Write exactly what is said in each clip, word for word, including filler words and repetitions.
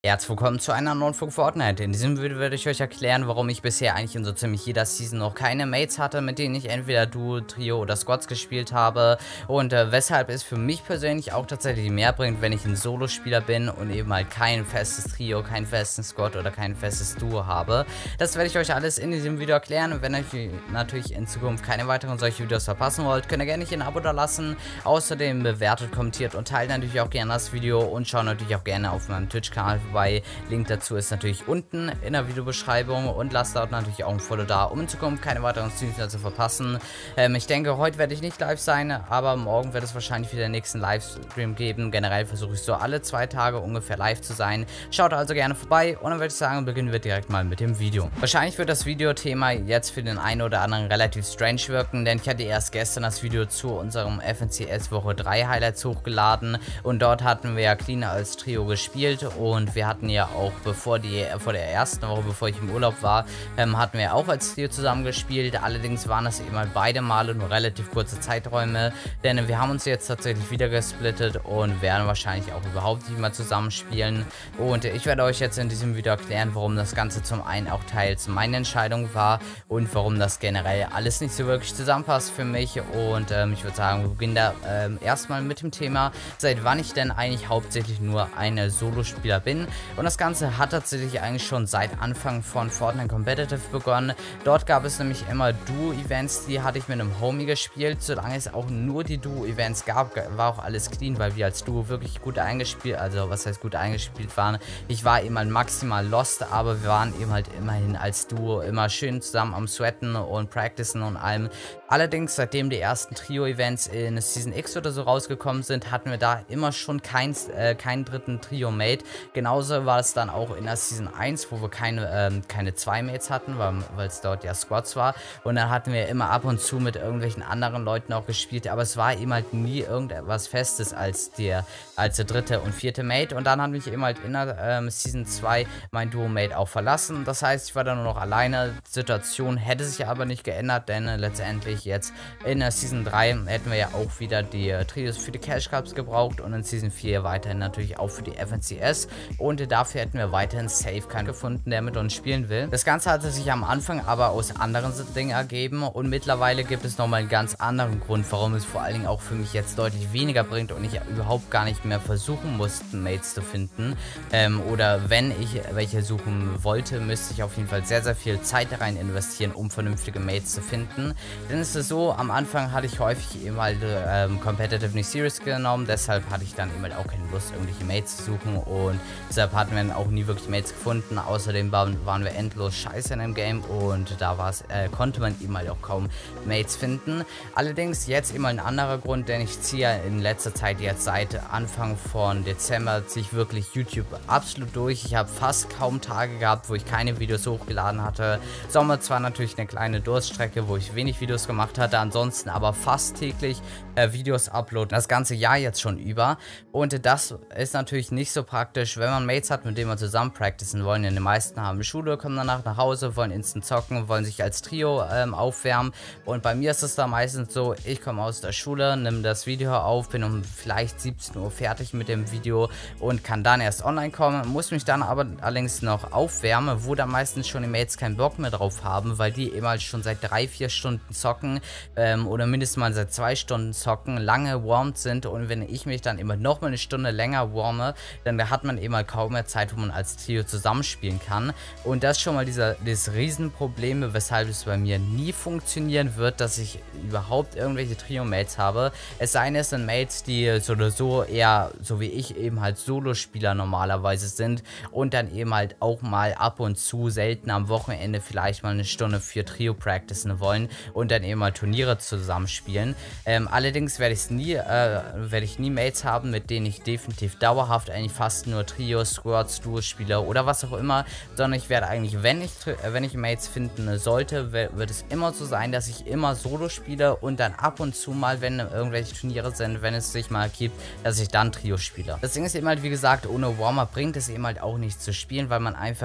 Herzlich willkommen zu einer neuen Folge Fortnite. In diesem Video werde ich euch erklären, warum ich bisher eigentlich in so ziemlich jeder Season noch keine Mates hatte, mit denen ich entweder Duo, Trio oder Squads gespielt habe. Und äh, weshalb es für mich persönlich auch tatsächlich mehr bringt, wenn ich ein Solo-Spieler bin und eben halt kein festes Trio, kein festes Squad oder kein festes Duo habe. Das werde ich euch alles in diesem Video erklären. Und wenn euch natürlich in Zukunft keine weiteren solche Videos verpassen wollt, könnt ihr gerne hier ein Abo da lassen. Außerdem bewertet, kommentiert und teilt natürlich auch gerne das Video und schaut natürlich auch gerne auf meinem Twitch-Kanal vorbei. Link dazu ist natürlich unten in der Videobeschreibung und lasst dort natürlich auch ein Follow da, um in Zukunft keine weiteren Streams mehr zu verpassen. Ähm, ich denke, heute werde ich nicht live sein, aber morgen wird es wahrscheinlich wieder den nächsten Livestream geben. Generell versuche ich so alle zwei Tage ungefähr live zu sein. Schaut also gerne vorbei und dann würde ich sagen, beginnen wir direkt mal mit dem Video. Wahrscheinlich wird das Videothema jetzt für den einen oder anderen relativ strange wirken, denn ich hatte erst gestern das Video zu unserem F N C S Woche drei Highlights hochgeladen und dort hatten wir ja Clean als Trio gespielt und wir hatten ja auch bevor die vor der ersten Woche, bevor ich im Urlaub war, ähm, hatten wir auch als Trio zusammen gespielt. Allerdings waren das eben halt beide Male nur relativ kurze Zeiträume, denn wir haben uns jetzt tatsächlich wieder gesplittet und werden wahrscheinlich auch überhaupt nicht mehr zusammenspielen. Und ich werde euch jetzt in diesem Video erklären, warum das Ganze zum einen auch teils meine Entscheidung war und warum das generell alles nicht so wirklich zusammenpasst für mich. Und ähm, ich würde sagen, wir beginnen da ähm, erstmal mit dem Thema, seit wann ich denn eigentlich hauptsächlich nur eine Solo-Spieler bin. Und das Ganze hat tatsächlich eigentlich schon seit Anfang von Fortnite Competitive begonnen. Dort gab es nämlich immer Duo-Events, die hatte ich mit einem Homie gespielt. Solange es auch nur die Duo-Events gab, war auch alles clean, weil wir als Duo wirklich gut eingespielt, also was heißt gut eingespielt waren. Ich war eben halt maximal lost, aber wir waren eben halt immerhin als Duo immer schön zusammen am Sweaten und Practicen und allem. Allerdings, seitdem die ersten Trio-Events in Season X oder so rausgekommen sind, hatten wir da immer schon kein, äh, keinen dritten Trio-Mate. Genauso war es dann auch in der Season eins, wo wir keine, ähm, keine zwei Mates hatten, weil es dort ja Squads war. Und dann hatten wir immer ab und zu mit irgendwelchen anderen Leuten auch gespielt, aber es war eben halt nie irgendetwas Festes als der, als der dritte und vierte Mate. Und dann hat mich eben halt in der ähm, Season zwei mein Duo-Mate auch verlassen. Das heißt, ich war dann nur noch alleine. Die Situation hätte sich aber nicht geändert, denn äh, letztendlich jetzt in der Season drei hätten wir ja auch wieder die äh, Trios für die Cash Cups gebraucht und in Season vier weiterhin natürlich auch für die F N C S. Und äh, dafür hätten wir weiterhin safe keinen gefunden, der mit uns spielen will. Das Ganze hatte sich am Anfang aber aus anderen Dingen ergeben und mittlerweile gibt es nochmal einen ganz anderen Grund, warum es vor allen Dingen auch für mich jetzt deutlich weniger bringt und ich überhaupt gar nicht mehr versuchen musste, Mates zu finden. Ähm, oder wenn ich welche suchen wollte, müsste ich auf jeden Fall sehr, sehr viel Zeit rein investieren, um vernünftige Mates zu finden. Denn es ist so, am Anfang hatte ich häufig eben halt ähm, Competitive nicht serious genommen, deshalb hatte ich dann eben halt auch keine Lust, irgendwelche Mates zu suchen und deshalb hatten wir dann auch nie wirklich Mates gefunden. Außerdem waren, waren wir endlos scheiße in dem Game und da war's, äh, konnte man eben halt auch kaum Mates finden. Allerdings jetzt immer ein anderer Grund, denn ich ziehe in letzter Zeit jetzt seit Anfang von Dezember ziehe ich wirklich YouTube absolut durch. Ich habe fast kaum Tage gehabt, wo ich keine Videos hochgeladen hatte. Sommer zwar natürlich eine kleine Durststrecke, wo ich wenig Videos gemacht hatte, ansonsten aber fast täglich äh, Videos uploaden, das ganze Jahr jetzt schon über. Und das ist natürlich nicht so praktisch, wenn man Mates hat, mit denen wir zusammen practicen wollen. Denn die meisten haben Schule, kommen danach nach Hause, wollen instant zocken, wollen sich als Trio ähm, aufwärmen. Und bei mir ist es da meistens so, ich komme aus der Schule, nehme das Video auf, bin um vielleicht siebzehn Uhr fertig mit dem Video und kann dann erst online kommen, muss mich dann aber allerdings noch aufwärmen, wo dann meistens schon die Mates keinen Bock mehr drauf haben, weil die immer schon seit drei, vier Stunden zocken ähm, oder mindestens mal seit zwei Stunden zocken, lange warmed sind und wenn ich mich dann immer noch mal eine Stunde länger warme, dann da hat man immer kaum mehr Zeit, wo man als Trio zusammenspielen kann und das ist schon mal dieser, dieses Riesenproblem, weshalb es bei mir nie funktionieren wird, dass ich überhaupt irgendwelche Trio-Mates habe. Es sei denn, es sind Mates, die so oder so eher, so wie ich, eben halt Solo-Spieler normalerweise sind und dann eben halt auch mal ab und zu selten am Wochenende vielleicht mal eine Stunde für Trio practicen wollen und dann eben mal Turniere zusammenspielen. Ähm, allerdings werde ich nie, äh, werde ich nie Mates haben, mit denen ich definitiv dauerhaft eigentlich fast nur Trios, Squads, Duos spiele oder was auch immer, sondern ich werde eigentlich, wenn ich, wenn ich Mates finden sollte, wird es immer so sein, dass ich immer Solo spiele und dann ab und zu mal, wenn irgendwelche Turniere sind, wenn es sich mal gibt, dass ich dann Trio spiele. Das Ding ist eben halt, wie gesagt, ohne Warm-Up bringt es eben halt auch nichts zu spielen, weil man einfach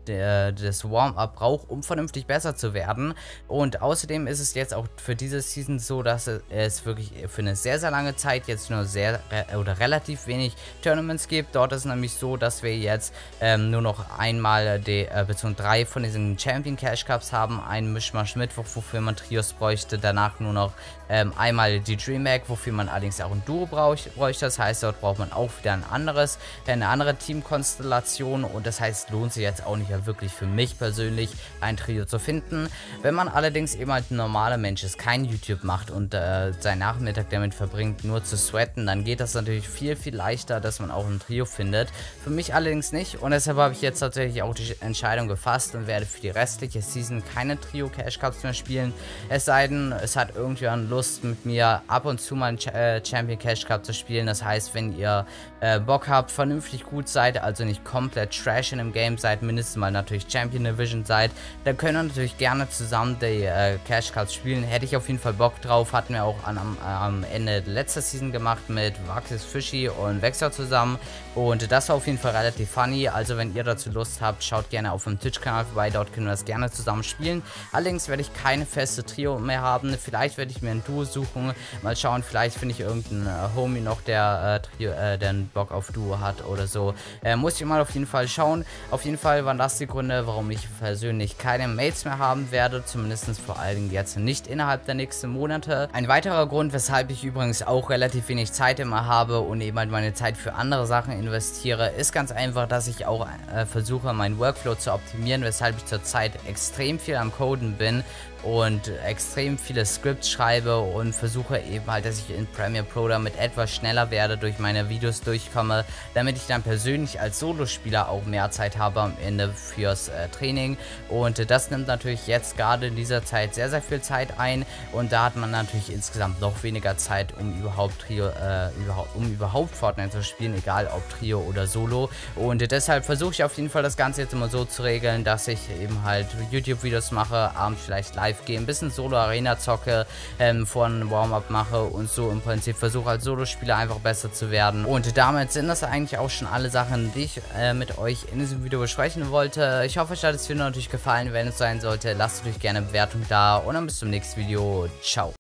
der, das Warm-Up braucht, um vernünftig besser zu werden. Und außerdem ist es jetzt auch für diese Season so, dass es wirklich für eine sehr, sehr lange Zeit jetzt nur sehr oder relativ wenig Tournaments gibt. Dort ist es nämlich so, dass wir jetzt ähm, nur noch einmal die, äh, beziehungsweise drei von diesen Champion Cash Cups haben. Einen Mischmasch Mittwoch, wofür man Trios bräuchte. Danach nur noch ähm, einmal die DreamHack, wofür man allerdings auch ein Duo brauch, bräuchte. Das heißt, dort braucht man auch wieder ein anderes, eine andere Teamkonstellation. Und das heißt, lohnt sich jetzt auch nicht wirklich für mich persönlich, ein Trio zu finden. Wenn man allerdings eben halt ein normaler Mensch ist, kein YouTube macht und äh, seinen Nachmittag damit verbringt, nur zu sweaten, dann geht das natürlich viel, viel leichter, dass man auch ein Trio findet. Für mich allerdings nicht und deshalb habe ich jetzt tatsächlich auch die Entscheidung gefasst und werde für die restliche Season keine Trio Cash Cups mehr spielen. Es sei denn, es hat irgendjemand Lust, mit mir ab und zu mal einen Ch äh, Champion Cash Cup zu spielen. Das heißt, wenn ihr äh, Bock habt, vernünftig gut seid, also nicht komplett Trash in dem Game seid, mindestens mal natürlich Champion Division seid, dann können wir natürlich gerne zusammen die äh, Cash Cups spielen. Hätte ich auf jeden Fall Bock drauf. Hatten wir auch an, am, am Ende letzter Season gemacht mit Waxis Fishy und Vexor zusammen. Und das war auf jeden Fall relativ funny. Also wenn ihr dazu Lust habt, schaut gerne auf dem Twitch-Kanal vorbei. Dort können wir das gerne zusammen spielen. Allerdings werde ich keine feste Trio mehr haben. Vielleicht werde ich mir ein Duo suchen. Mal schauen, vielleicht finde ich irgendeinen äh, Homie noch, der, äh, Trio, äh, der einen Bock auf Duo hat oder so. Äh, muss ich mal auf jeden Fall schauen. Auf jeden Fall waren das die Gründe, warum ich persönlich keine Mates mehr haben werde. Zumindest vor allen Dingen jetzt nicht innerhalb der nächsten Monate. Ein weiterer Grund, weshalb ich übrigens auch relativ wenig Zeit immer habe und eben halt meine Zeit für andere Sachen investiere, ist ganz einfach, dass ich auch äh, versuche, meinen Workflow zu optimieren, weshalb ich zurzeit extrem viel am Coden bin und extrem viele Scripts schreibe und versuche eben halt, dass ich in Premiere Pro damit etwas schneller werde, durch meine Videos durchkomme, damit ich dann persönlich als Solospieler auch mehr Zeit habe am Ende fürs äh, Training. Und äh, das nimmt natürlich jetzt gerade in dieser Zeit sehr, sehr viel Zeit ein und da hat man natürlich insgesamt noch weniger Zeit, um überhaupt Trio, äh, überhaupt, um überhaupt Fortnite zu spielen, egal ob Trio oder Solo. Und äh, deshalb versuche ich auf jeden Fall das Ganze jetzt immer so zu regeln, dass ich eben halt YouTube-Videos mache, abends vielleicht live gehe, ein bisschen Solo-Arena zocke, ähm, vor einem Warm-Up mache und so im Prinzip versuche als Solospieler einfach besser zu werden. Und damit sind das eigentlich auch schon alle Sachen, die ich äh, mit euch in diesem Video besprechen wollte. Ich hoffe, euch hat das Video natürlich gefallen. Wenn es sein sollte, lasst natürlich gerne eine Bewertung da und dann bis zum nächsten Video. Ciao.